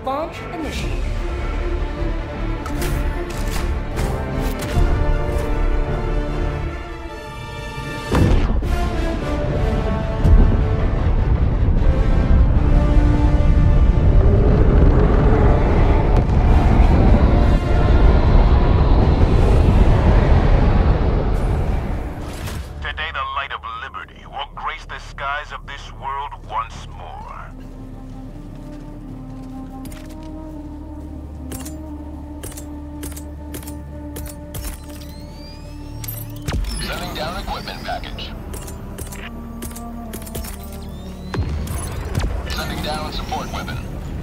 Launch initiated. Today the light of liberty will grace the skies of this world once more. Sending down equipment package. Sending down support weapon.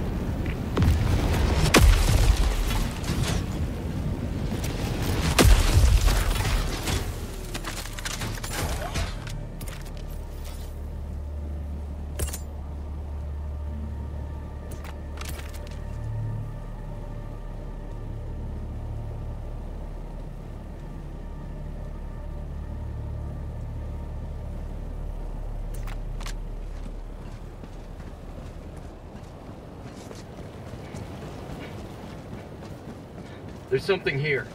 There's something here.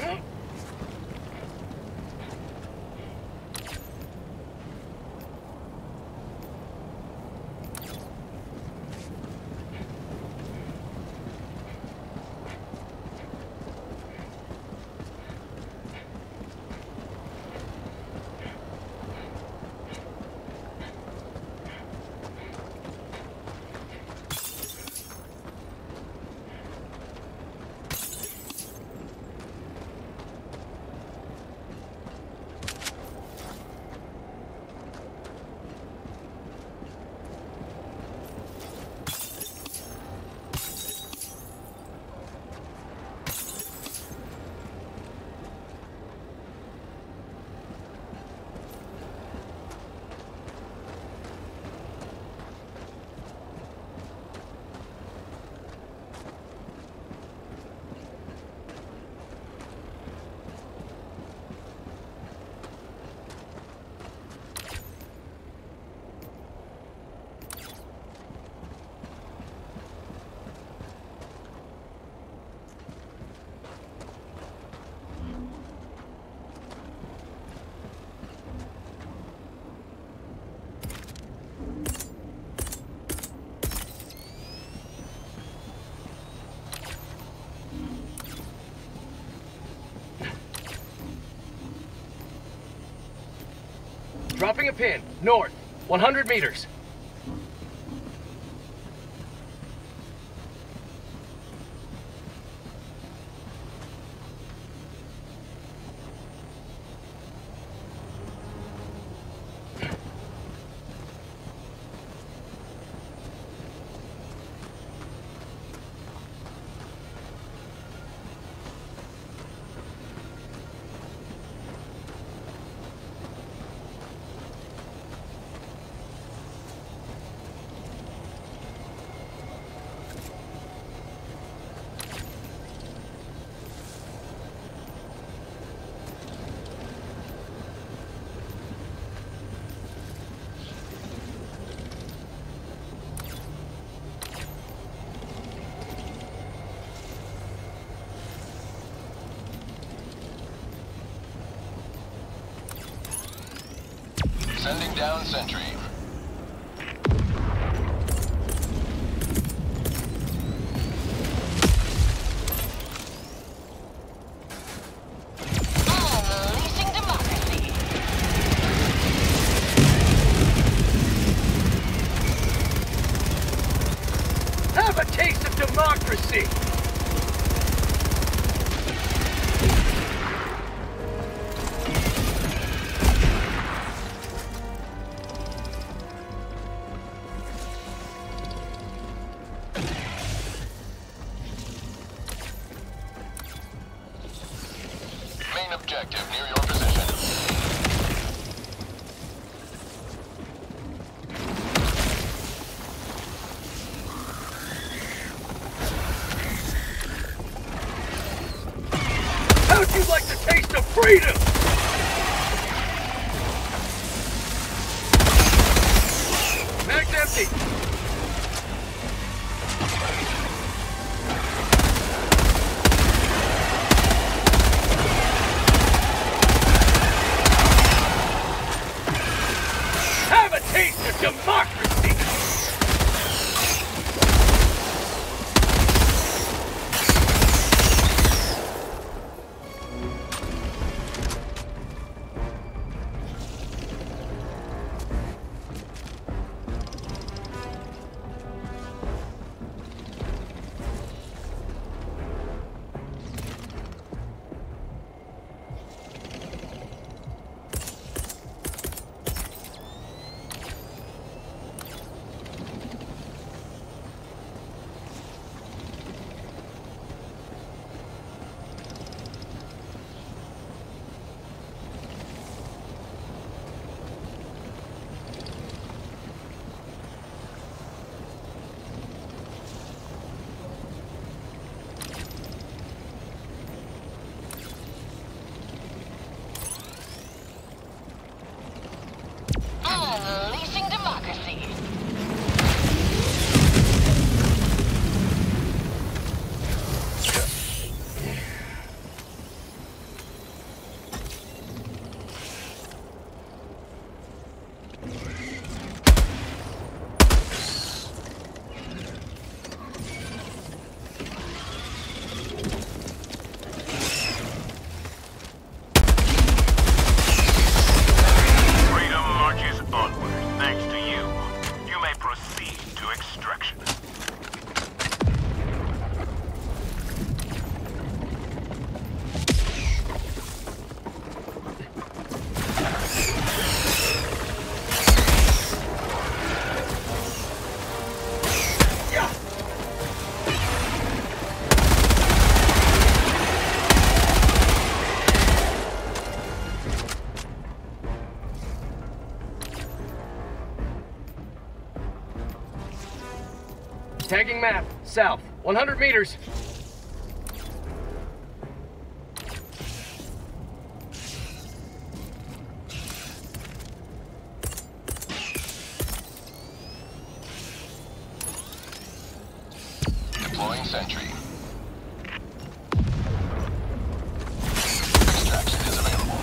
Dropping a pin, north, 100 meters. Sending down sentry. Unleashing democracy. Have a taste of democracy! Main objective near your position. How'd you like the taste of freedom? Mag's empty. South, 100 meters. Deploying sentry. Extraction is available.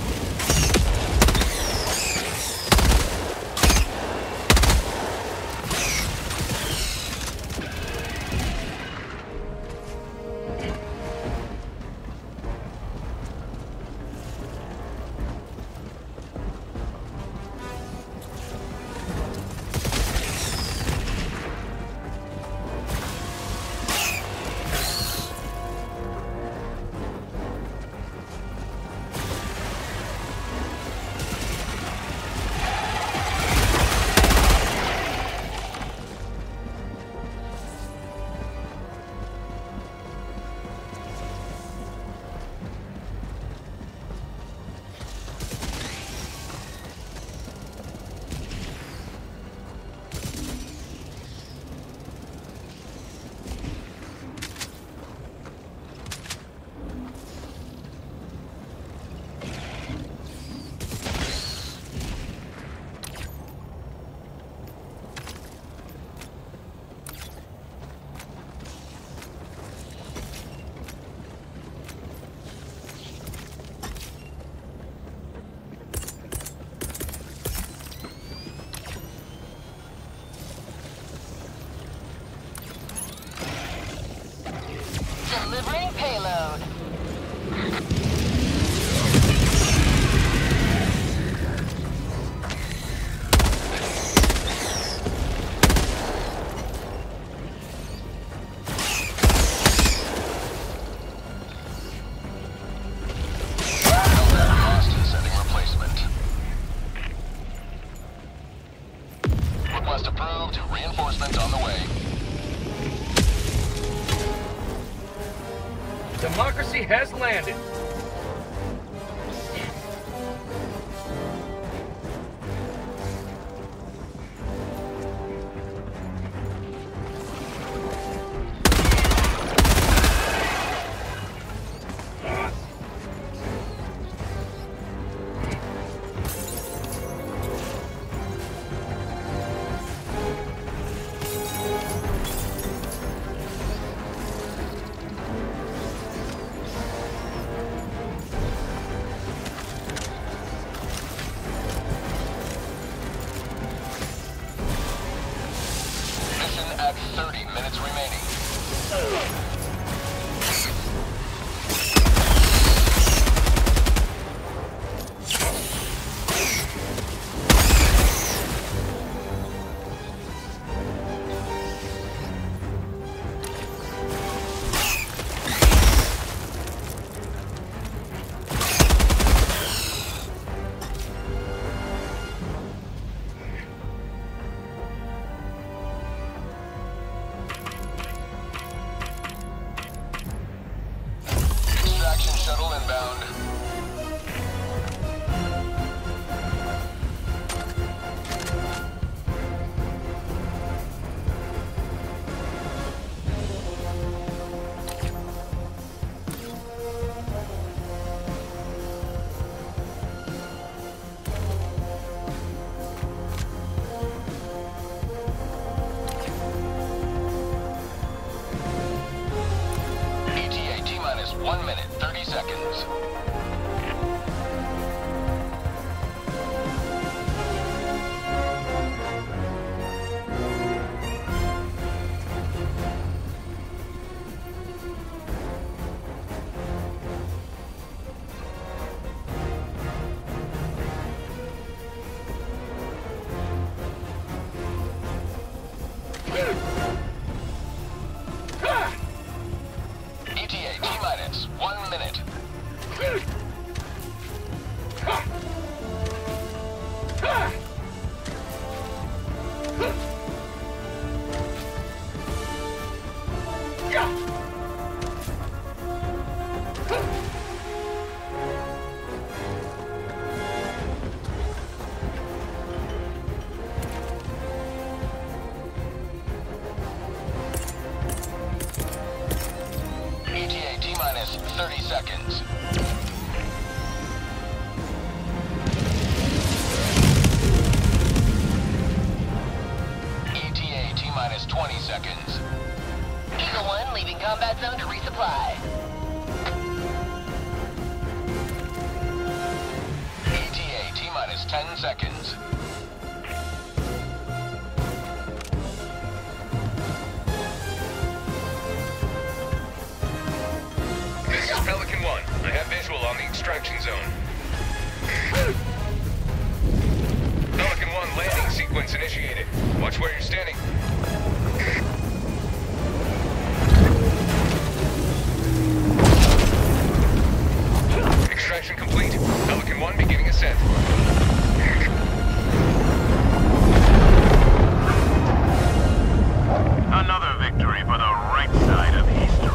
Delivering payload. Lost. Sending replacement. Request approved. Reinforcement on the way. Democracy has landed. Mission at 30 minutes remaining. Extraction shuttle inbound. ETA T-minus 1 minute, 30 seconds. ETA T-minus 1 minute. combat zone to resupply. ETA T-minus 10 seconds. This is Pelican 1. I have visual on the extraction zone. Pelican 1, landing sequence initiated. Watch where you're standing. Extraction complete. Pelican 1 beginning ascent. Another victory for the right side of history.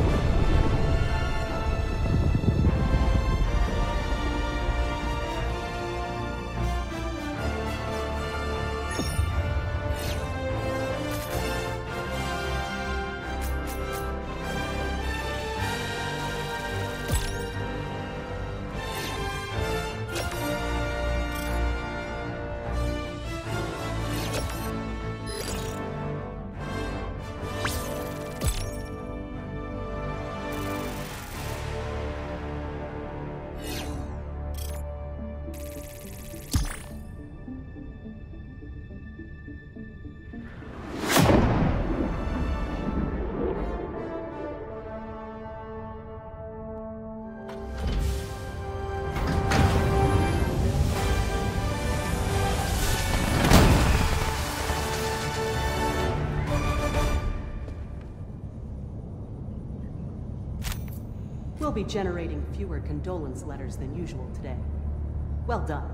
We'll be generating fewer condolence letters than usual today. Well done.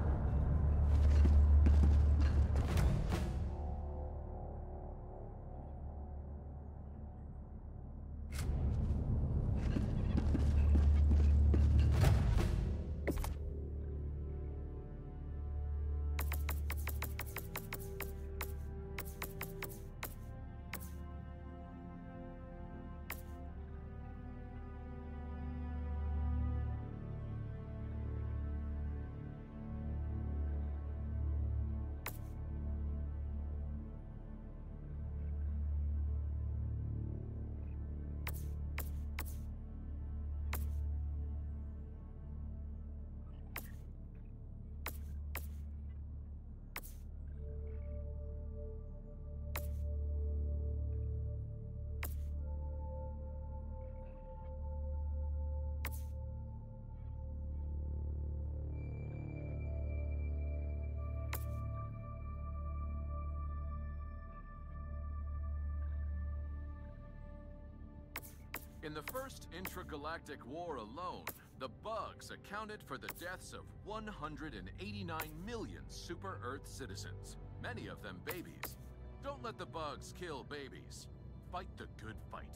In the first intragalactic war alone, the bugs accounted for the deaths of 189 million super-Earth citizens, many of them babies. Don't let the bugs kill babies. Fight the good fight.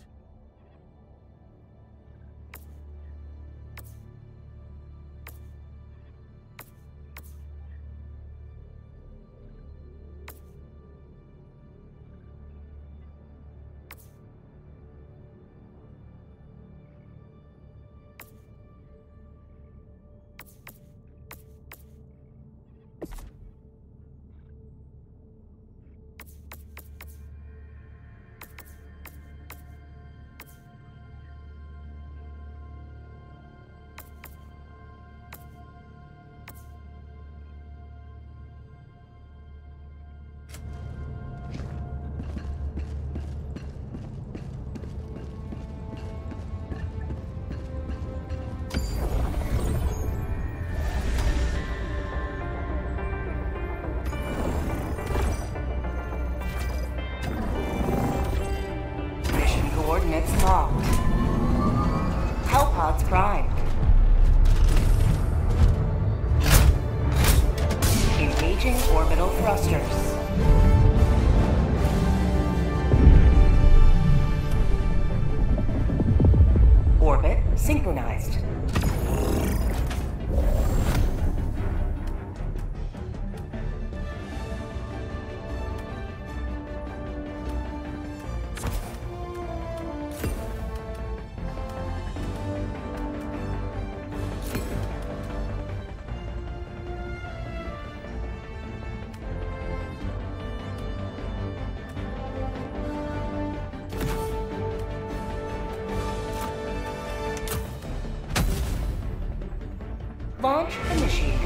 Coordinates locked. Hellpods primed. Engaging orbital thrusters. Orbit synchronized. Launch initiated.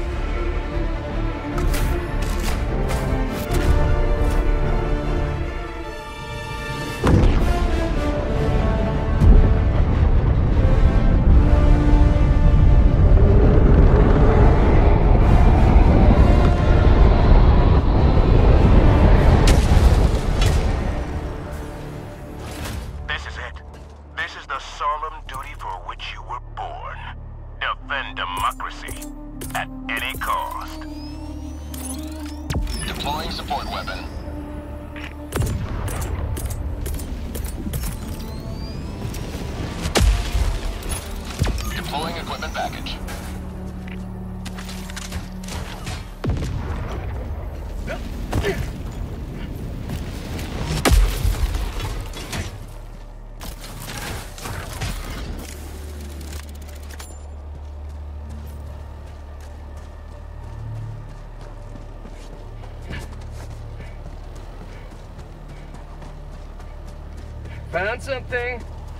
This is it. This is the solemn duty for which you were born. Defend democracy at any cost. Deploying support weapon. Deploying equipment package. Found something.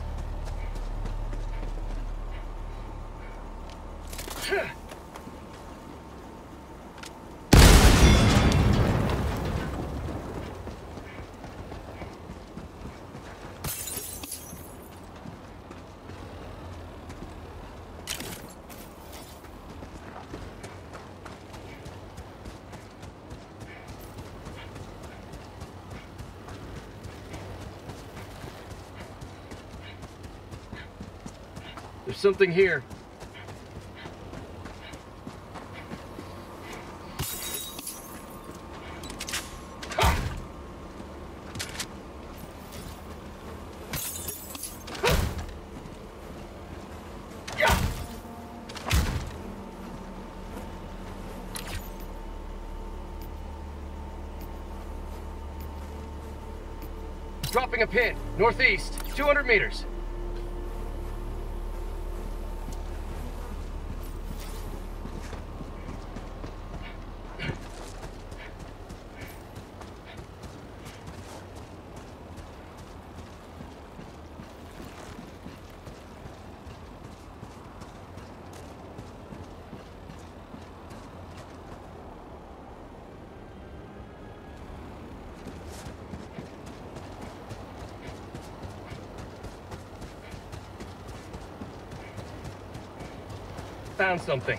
There's something here. Dropping a pin, northeast, 200 meters. Found something.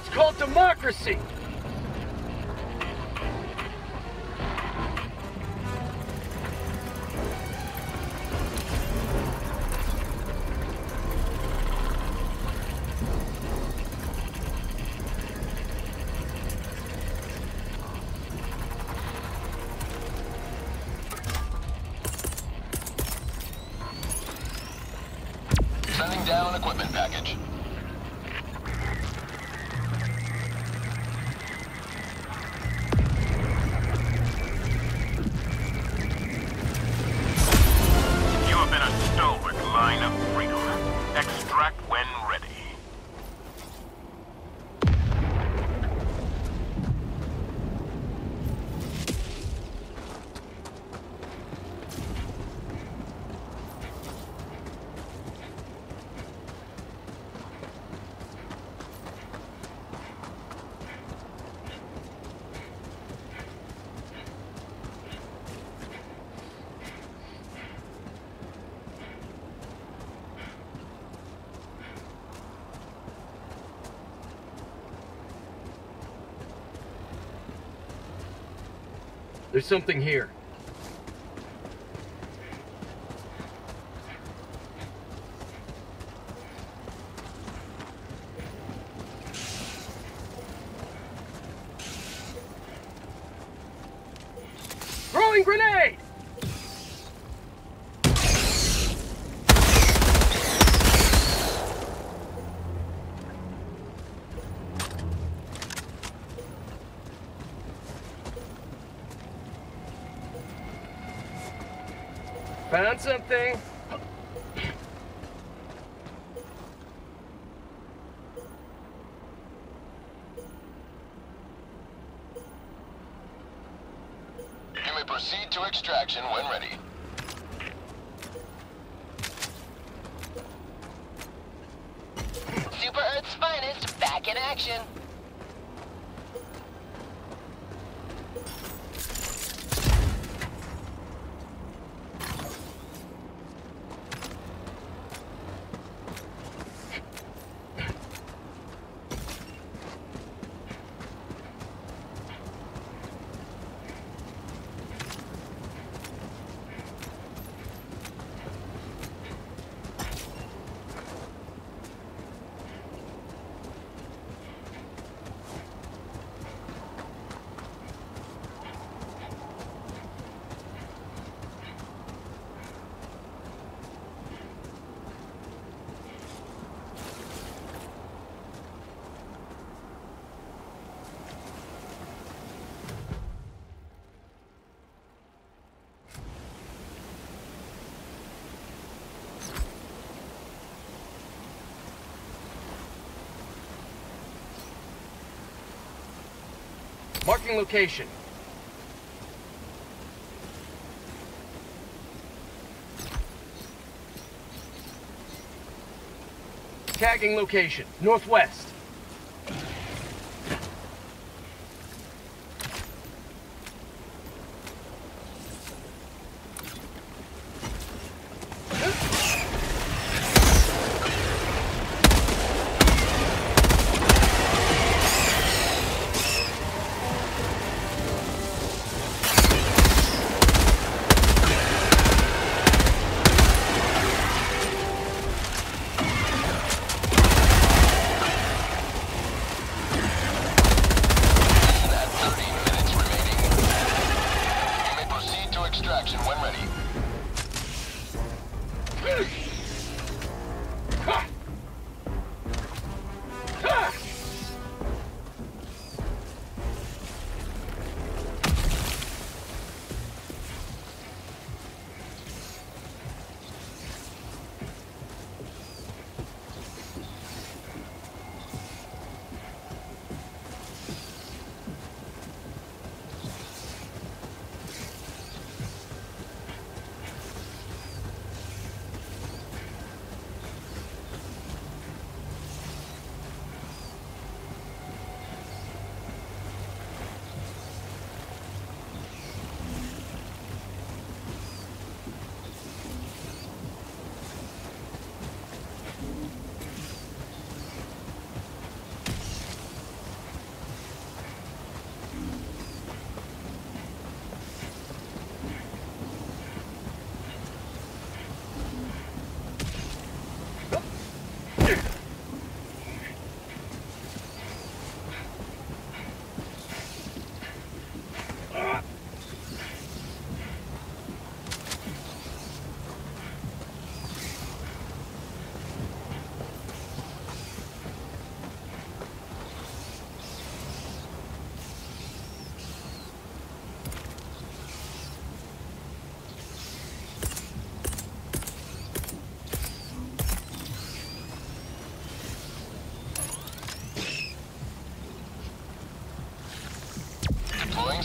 called democracy! Sending down an equipment package. You have been a stalwart line of freedom. Extract when ready. There's something here. Throwing grenade! Found something. You may proceed to extraction when ready. Super Earth's finest back in action. Marking location. Tagging location. Northwest.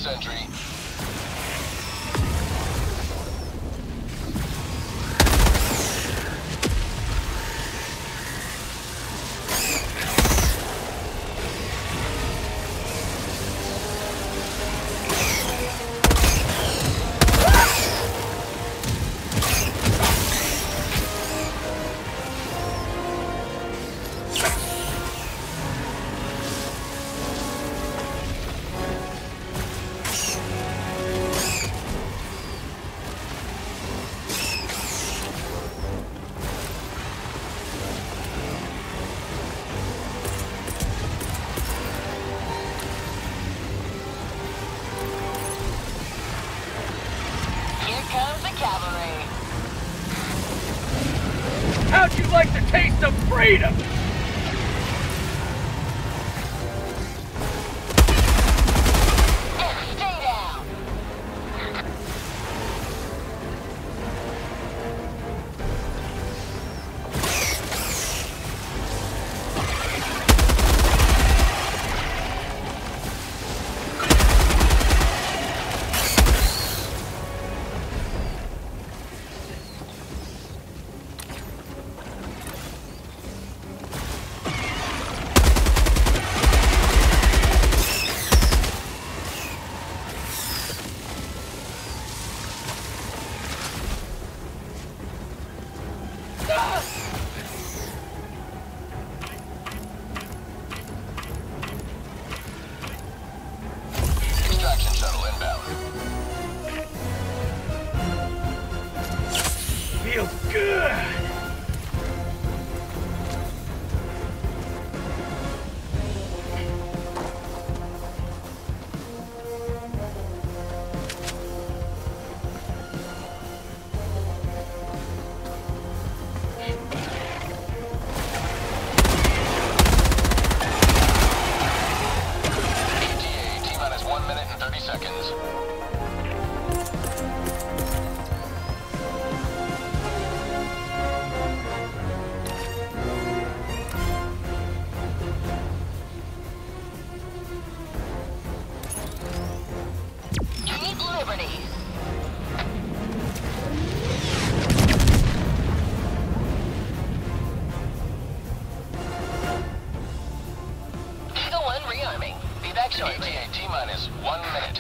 sentry. How'd you like the taste of freedom? Stay down. Extraction shuttle inbound. Feels good. ETA, T-minus 1 minute and 30 seconds. Keep liberty. Eagle 1 rearming. Be back shortly. ETA, T-minus 1 minute.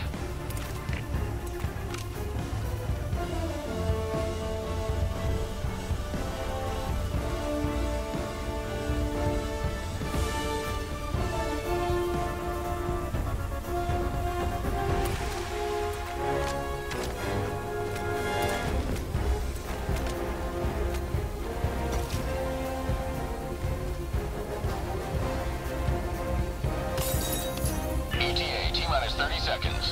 ETA, T-minus 30 seconds.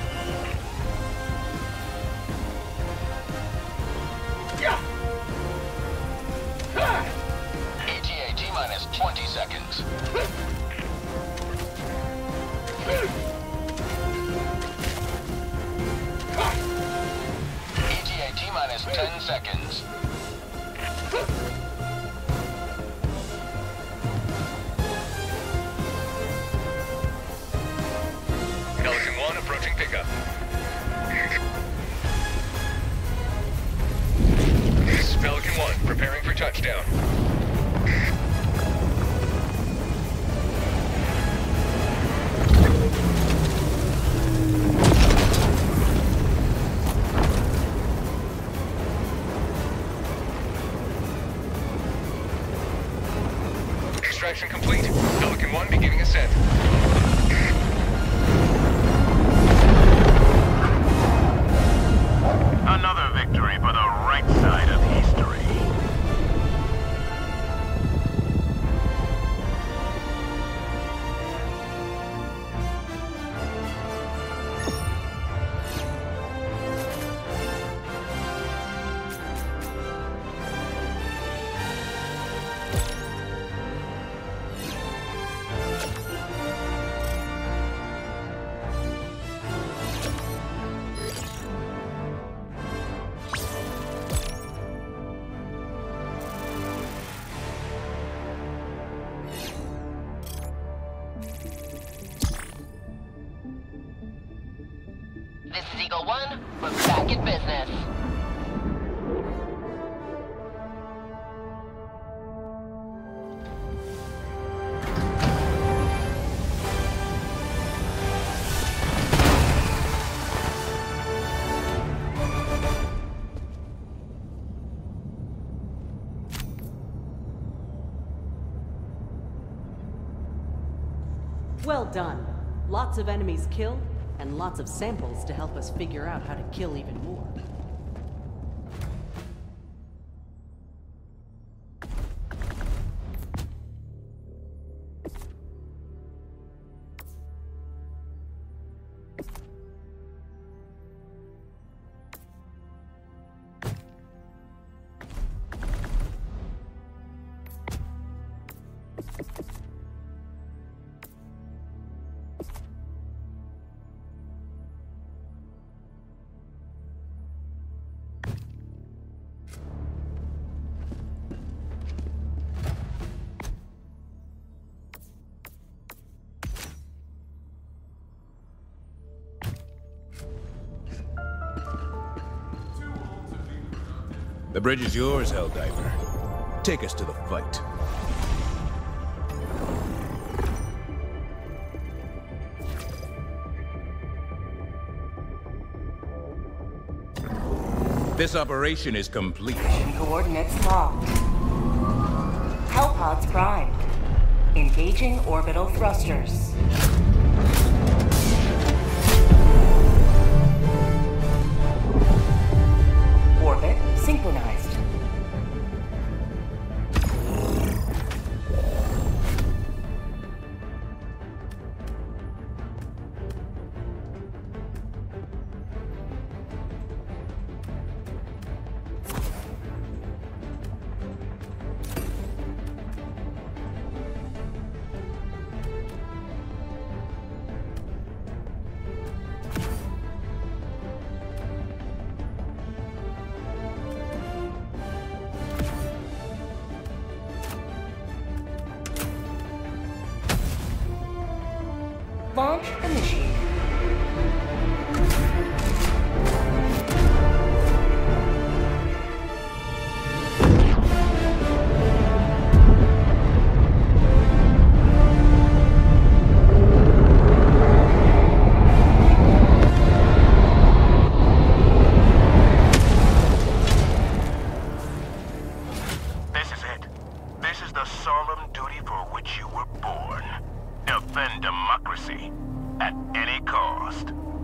ETA, T-minus 20 seconds. ETA, T-minus 10 seconds. Pelican 1 approaching pickup. This is Pelican 1 preparing for touchdown. Extraction complete. Pelican 1 beginning ascent. Another victory for the right side of history. This is Eagle 1. We're back in business. Well done. Lots of enemies killed, and lots of samples to help us figure out how to kill even more. The bridge is yours, Helldiver. Take us to the fight. This operation is complete. Mission coordinates locked. Hellpods primed. Engaging orbital thrusters. Orbit synchronized. Launch initiated. This is it. This is the solemn duty for which you were born. Defend democracy at any cost.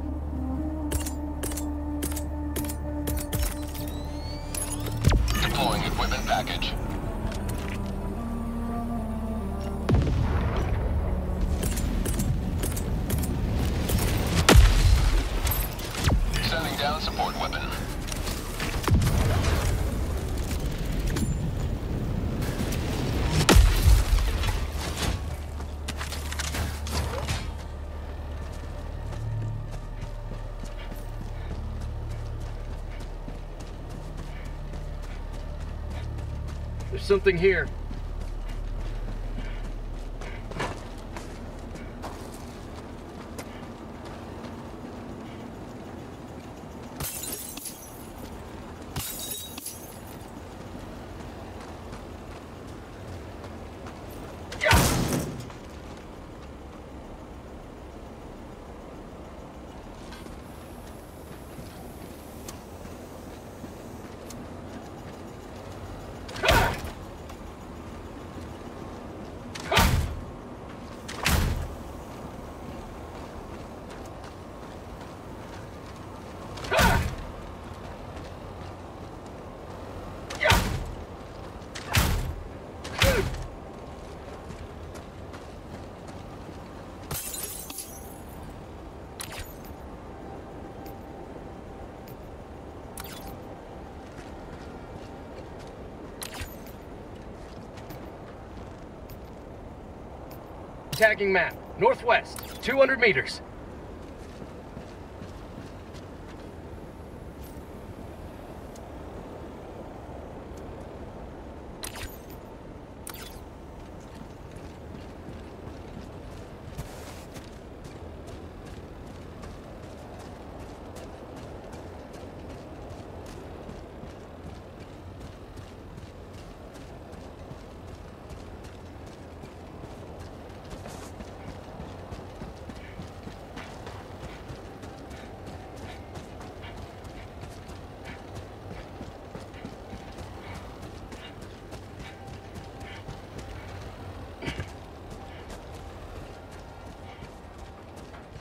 Deploying equipment package. Sending down support weapon. There's something here. Tagging map. Northwest. 200 meters.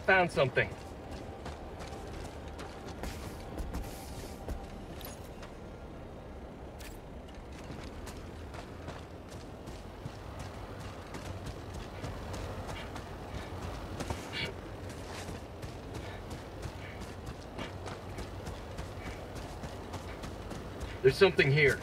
Found something. There's something here.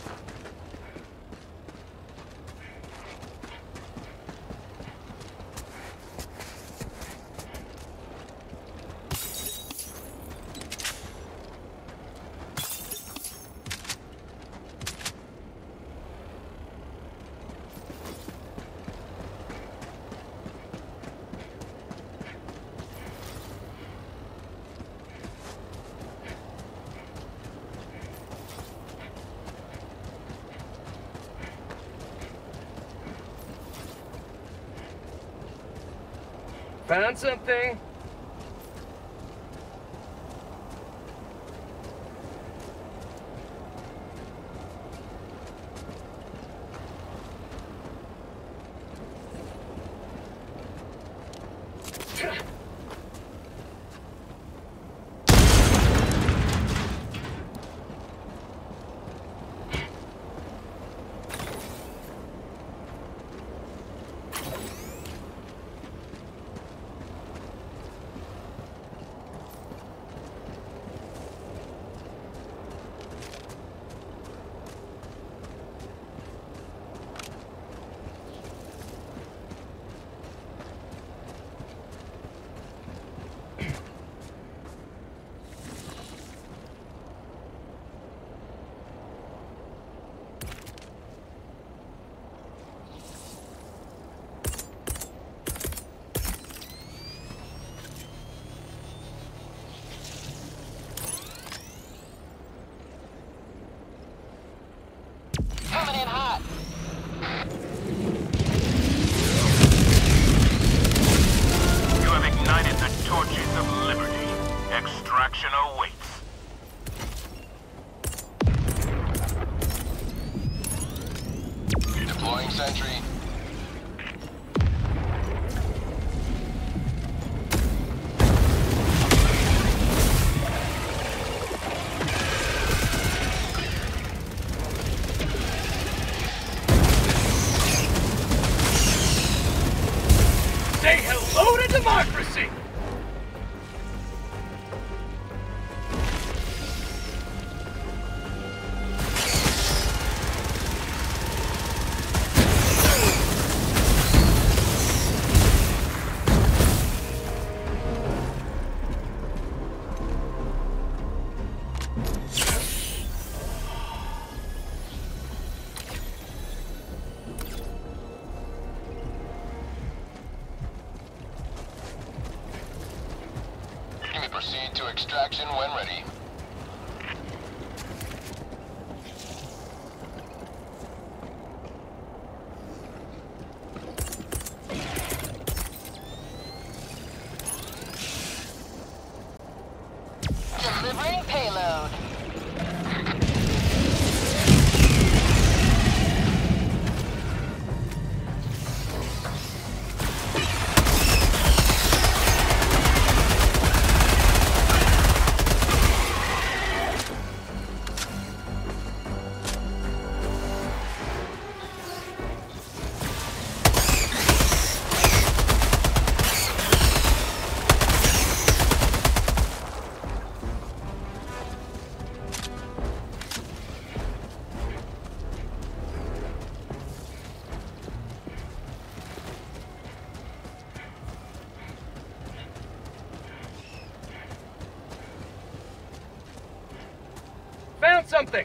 Found something. Coming in hot. You have ignited the torches of liberty. Extraction awaits. Deploying sentry. Say hello to democracy! Proceed to extraction when ready. Delivering payload. Found something!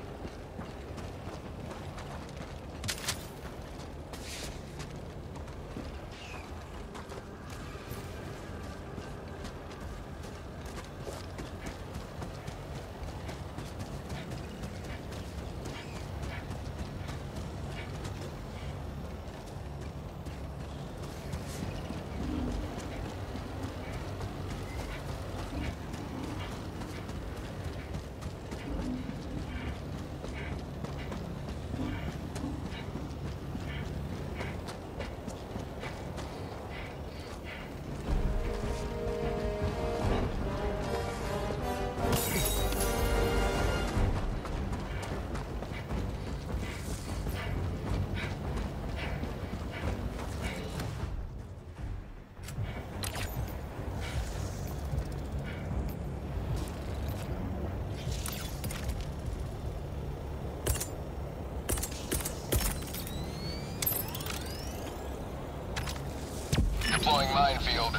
Deploying minefield.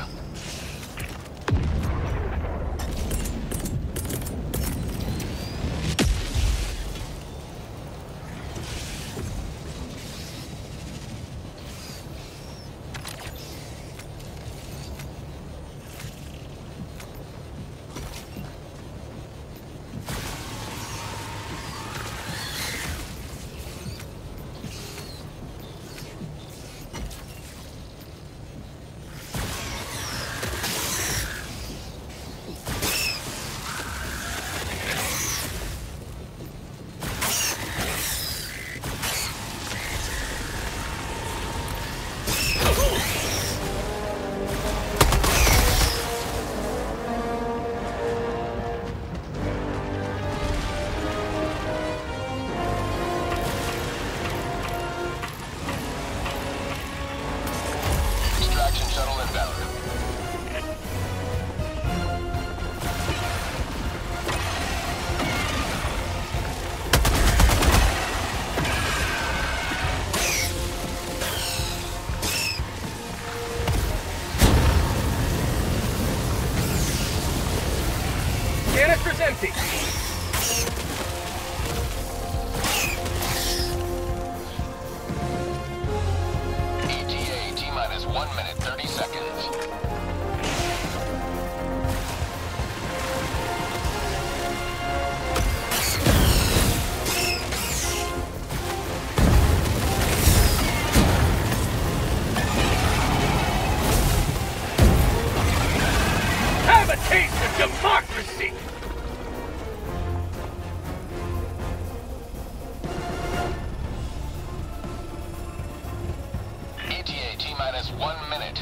Shuttle inbound. Canister's empty. ETA T-minus 1 minute, 30 seconds. Have a taste of democracy! ETA T-minus 1 minute.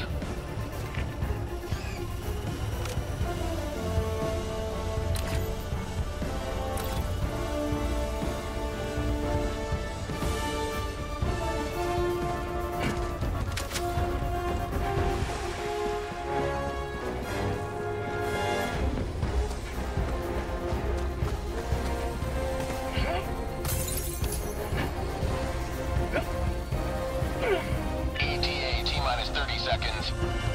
ETA T-minus 30 seconds.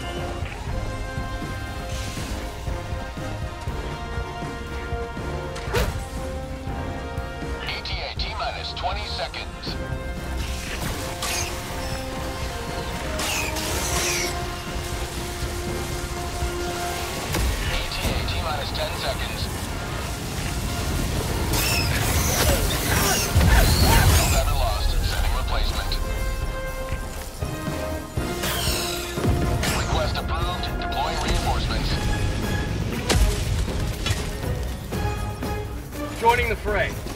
ETA T-minus 20 seconds. ETA T-minus 10 seconds. Ladder lost. Setting replacement. Request approved. Deploying reinforcements. Joining the fray.